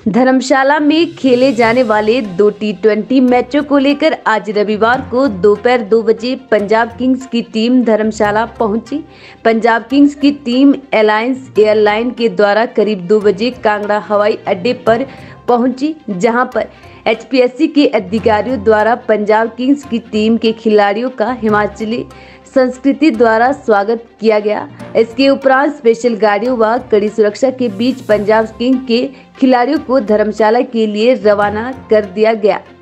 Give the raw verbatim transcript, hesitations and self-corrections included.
धर्मशाला में खेले जाने वाले दो टी ट्वेंटी मैचों को लेकर आज रविवार को दोपहर दो बजे पंजाब किंग्स की टीम धर्मशाला पहुंची। पंजाब किंग्स की टीम एलायंस एयरलाइन के द्वारा करीब दो बजे कांगड़ा हवाई अड्डे पर पहुंची, जहां पर एच पी एस सी के अधिकारियों द्वारा पंजाब किंग्स की टीम के खिलाड़ियों का हिमाचली संस्कृति द्वारा स्वागत किया गया। इसके उपरांत स्पेशल गाड़ियों व कड़ी सुरक्षा के बीच पंजाब किंग्स के खिलाड़ियों को धर्मशाला के लिए रवाना कर दिया गया।